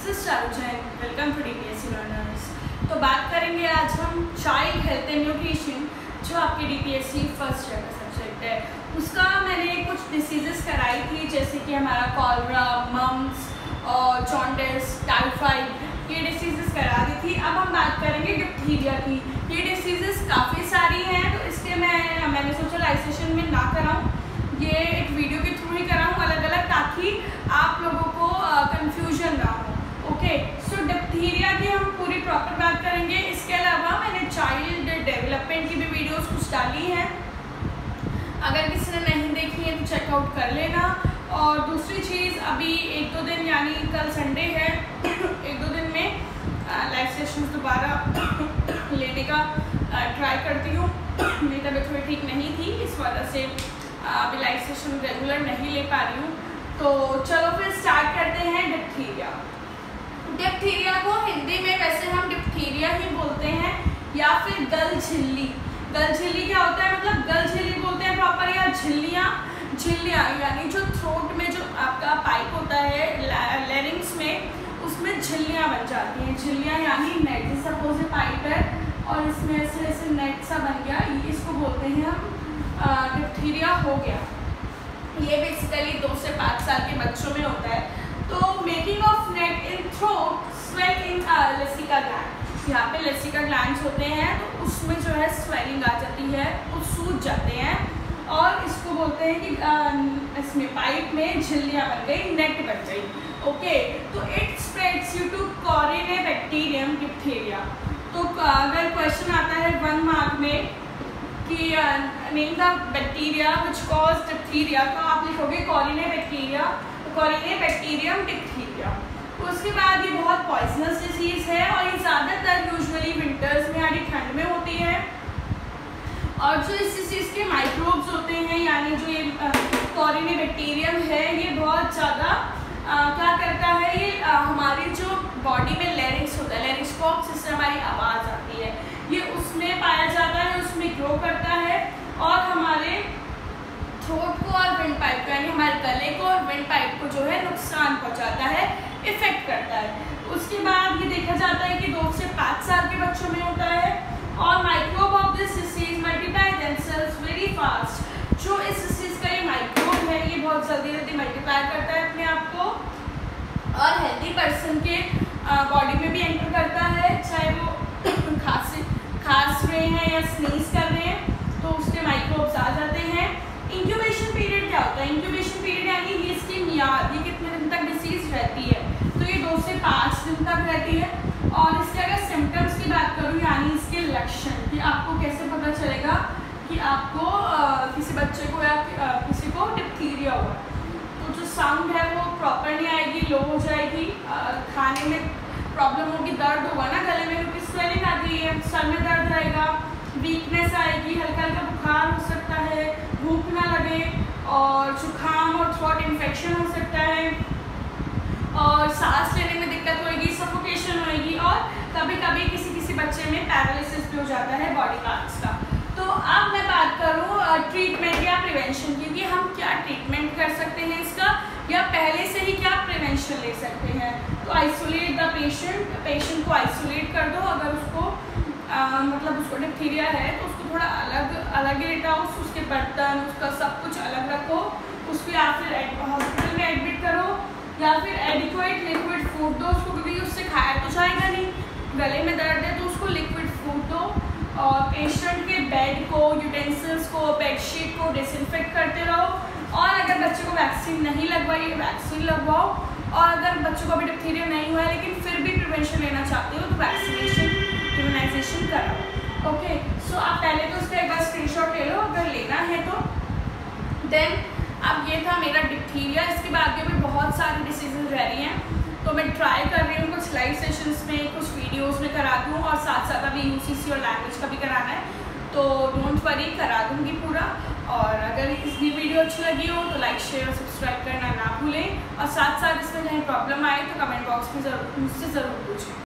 This is Charu Jain, welcome to DPSC learners. तो बात करेंगे आज हम चाइल्ड हेल्थ एंड न्यूट्रिशन, जो आपके डीपीएससी फर्स्ट ईयर का सब्जेक्ट है। उसका मैंने कुछ डिसीजेस कराई थी, जैसे कि हमारा कॉलरा, मम्स और जॉन्डिस, टाइफाइड, ये डिसीजेस करा दी थी। अब हम बात करेंगे डिप्थीरिया की। ये डिसीजेस काफ़ी सारी हैं, तो इसलिए मैंने सोचा लाइव सेशन में ना कराऊँ, ये एक वीडियो के थ्रू ही कराऊँ अलग अलग, ताकि आप लोगों को कंफ्यूजन ना हो। ओके, सो डिप्थीरिया की हम पूरी प्रॉपर बात करेंगे। इसके अलावा मैंने चाइल्ड डेवलपमेंट की भी वीडियोस कुछ डाली हैं, अगर किसी ने नहीं देखी है तो चेकआउट कर लेना। और दूसरी चीज़, अभी एक दो दिन यानी कल संडे है, एक दो दिन में लाइव सेशन दोबारा लेने का ट्राई करती हूँ। मेरी तबीयत थोड़ी ठीक नहीं थी, इस वजह से अभी लाइव सेशन रेगुलर नहीं ले पा रही हूँ। तो चलो फिर स्टार्ट करते हैं डिप्थीरिया। डिप्थीरिया को हिंदी में वैसे हम डिप्थीरिया ही बोलते हैं, या फिर गलझिल्ली। गलझिल्ली क्या होता है, मतलब गलझिल्ली बोलते हैं प्रॉपर, या झिल्लियाँ यानी जो थ्रोट में जो आपका पाइप होता है लैरिंग्स में, उसमें झिल्लियाँ बन जाती हैं। झिल्लियाँ यानी नेट, सपोज पाइप है और इसमें ऐसे ऐसे नेट सा बन गया, इसको बोलते हैं हम डिप्थीरिया हो गया। ये बेसिकली 2 से 5 साल के बच्चों में होता है। तो making of net in throat, swell in लेसिका ग्लैंड, यहाँ पे लेसिका ग्लैंड्स होते हैं, तो उसमें जो है स्वेलिंग आ जाती है, वो सूज जाते हैं, और इसको बोलते हैं कि इसमें पाइप में झिल्लियाँ बन गई, नेट बन गई। ओके, तो it spreads due to corynebacterium diphtheria. तो अगर क्वेश्चन आता है 1 मार्क में कि name the bacteria which cause diphtheria, तो आप लिखोगे कॉरिनेबैक्टीरिया, कॉरिनेबैक्टीरियम डिप्थीरिया। उसके बाद ये बहुत पॉइजनस डिजीज है, और ये ज़्यादातर यूजुअली विंटर्स में यानी ठंड में होती है। और जो इस डिजीज के माइक्रोब्स होते हैं, यानी जो ये कॉरिनेबैक्टीरियम है, ये बहुत ज़्यादा क्या करता है, ये हमारी जो बॉडी में लैरिंक्स होता है, लैरिंक्स बॉक्स, जिससे हमारी आवाज़ आती है, ये उसमें पाया जाता है, उसमें ग्रो करता है, और हमारे थ्रोट को और विंड पाइप को, यानी हमारे गले को और विंड पाइप को जो है नुकसान पहुंचाता है, इफेक्ट करता है। उसके बाद ये देखा जाता है कि 2 से 5 साल के बच्चों में होता है, और microbe of this disease multiply themselves very fast. जो इस डिसीज का ये माइक्रोब है, ये बहुत जल्दी जल्दी मल्टीप्लाई करता है अपने आप को, और हेल्दी पर्सन के बॉडी में भी एंटर करता है, चाहे वो खांस रहे हैं या स्नीज कर रहे हैं, तो उसके माइक्रोब्स आ जाते हैं। इंक्यूबेशन पीरियड क्या होता है, इंक्यूबेशन पीरियड यानी ये इसकी मियाद, ये कितने दिन तक डिसीज रहती है, तो ये 2 से 5 दिन तक रहती है। और इसके अगर सिम्टम्स की बात करूँ, यानी इसके लक्षण, कि आपको कैसे पता चलेगा कि आपको किसी बच्चे को या किसी को डिप्थीरिया हुआ, तो जो साउंड है वो प्रॉपर नहीं आएगी, लो हो जाएगी, खाने में प्रॉब्लम होगी, दर्द होगा ना गले में, क्योंकि स्वेलिंग आ गई है, सर में दर्द रहेगा, वीकनेस आएगी, हल्का हल्का बुखार हो सकता है, भूख ना लगे, और जुकाम और थ्रोट इन्फेक्शन हो सकता है, और सांस लेने में दिक्कत होगी, सफोकेशन होगी, और कभी कभी किसी किसी बच्चे में पैरालिसिस भी हो जाता है बॉडी पार्ट्स का। तो अब मैं बात करूँ ट्रीटमेंट या प्रिवेंशन की, कि हम क्या ट्रीटमेंट कर सकते हैं इसका, या पहले से ही क्या प्रिवेंशन ले सकते हैं। तो आइसोलेट द पेशेंट को आइसोलेट कर दो, अगर उसको मतलब उसको डिप्थीरिया है तो उसको थोड़ा अलग ही लेटाओ, उसके बर्तन, उसका सब कुछ अलग रखो, उसको या फिर हॉस्पिटल में एडमिट करो, या फिर एडिक्वेट लिक्विड फूड दो उसको, क्योंकि उससे खाया तो जाएगा नहीं, गले में दर्द है तो उसको लिक्विड फूड दो, और पेशेंट के बेड को, यूटेंसिल्स को, बेडशीट को डिसइंफेक्ट करते रहो। और अगर बच्चे को वैक्सीन नहीं लगवाई, वैक्सीन लगवाओ, और अगर बच्चों को अभी डिप्थीरिया नहीं हुआ है लेकिन फिर भी प्रिवेंशन लेना चाहते हो, तो वैक्सीनेशन, इम्यूनाइजेशन कराओ। ओके, सो आप पहले तो उसका एक बार स्क्रीनशॉट ले लो अगर लेना है तो। देन अब ये था मेरा डिप्थीरिया, इसके बाद भी बहुत सारी डिसीजेज रह रही हैं, तो मैं ट्राई कर रही हूँ कुछ लाइव सेशंस में, कुछ वीडियोस में करा दूँ, और साथ साथ अभी यूसीसी और लैंग्वेज का भी कराना है, तो डोंट वरी, करा दूँगी पूरा। और अगर इस वीडियो अच्छी लगी हो तो लाइक, शेयर और सब्सक्राइब करना ना भूलें, और साथ साथ इसमें कहीं प्रॉब्लम आए तो कमेंट बॉक्स में मुझसे ज़रूर पूछें।